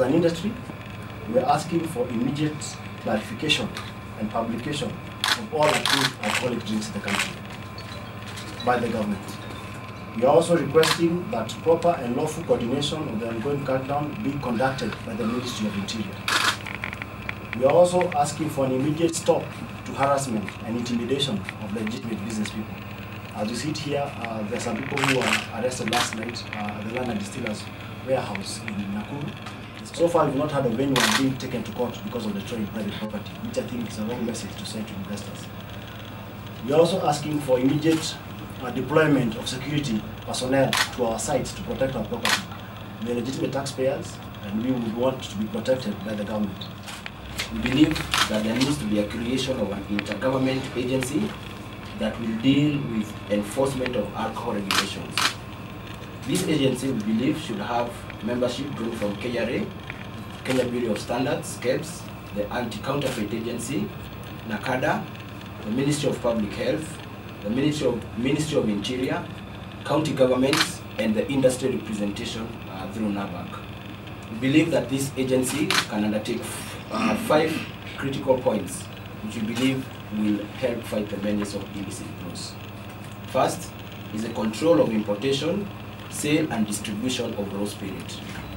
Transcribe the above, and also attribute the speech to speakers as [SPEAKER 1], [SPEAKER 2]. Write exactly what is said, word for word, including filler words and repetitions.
[SPEAKER 1] As an industry, we are asking for immediate clarification and publication of all approved alcoholic drinks in the country by the government. We are also requesting that proper and lawful coordination of the ongoing crackdown be conducted by the Ministry of Interior. We are also asking for an immediate stop to harassment and intimidation of legitimate business people. As you see it here, uh, there are some people who were arrested last night uh, at the Land and Distillers warehouse in Nakuru. So far, we've not heard of anyone being taken to court because of the trade in private property, which I think is a wrong message to send to investors. We are also asking for immediate uh, deployment of security personnel to our sites to protect our property. We are legitimate taxpayers, and we would want to be protected by the government.
[SPEAKER 2] We believe that there needs to be a creation of an intergovernment agency that will deal with enforcement of alcohol regulations. This agency, we believe, should have membership drawn from K R A, Kenya Bureau of Standards, K E B S, the Anti-Counterfeit Agency, NACADA, the Ministry of Public Health, the Ministry of, Ministry of Interior, county governments, and the industry representation uh, through NABAC. We believe that this agency can undertake uh, five critical points which we believe will help fight the menace of illicit brews. First is the control of importation, sale and distribution of raw spirit.